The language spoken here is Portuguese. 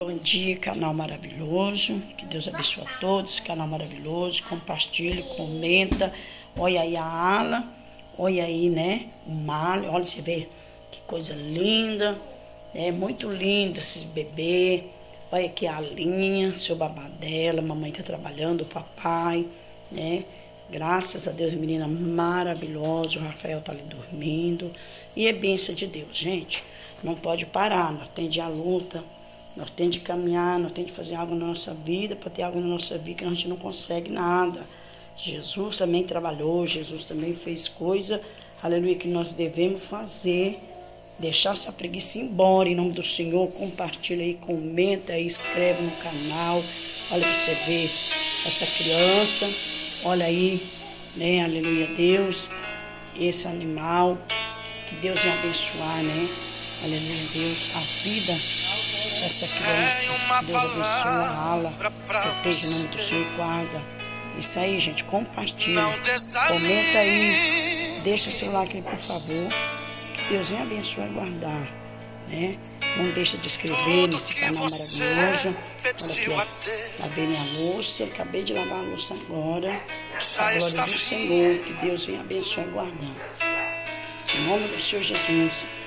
Bom dia, canal maravilhoso, que Deus abençoe a todos, canal maravilhoso, compartilhe, comenta, olha aí a ala, olha aí, né, o malho, olha, você vê que coisa linda, é muito lindo esse bebê, olha aqui a Alinha, seu babá dela, mamãe tá trabalhando, o papai, né, graças a Deus, menina maravilhosa, o Rafael tá ali dormindo, e é bênção de Deus, gente, não pode parar, nós temos a luta. Nós temos de caminhar, nós temos de fazer algo na nossa vida, para ter algo na nossa vida que a gente não consegue nada. Jesus também trabalhou, Jesus também fez coisa, aleluia, que nós devemos fazer. Deixar essa preguiça embora, em nome do Senhor. Compartilha aí, comenta aí, inscreve no canal. Olha para você ver essa criança, olha aí, né, aleluia, Deus, esse animal, que Deus vai abençoar, né, aleluia, Deus, a vida essa criança, Deus abençoe a ala, proteja o nome do Senhor e guarda. Isso aí, gente, compartilha, comenta aí, deixa seu like aí, por favor, que Deus venha abençoar e guardar, né? Não deixa de inscrever nesse canal maravilhoso. Olha aqui, ó, lavei minha louça, acabei de lavar a louça agora, a glória do Senhor, que Deus venha abençoar e guardar. Em nome do Senhor Jesus.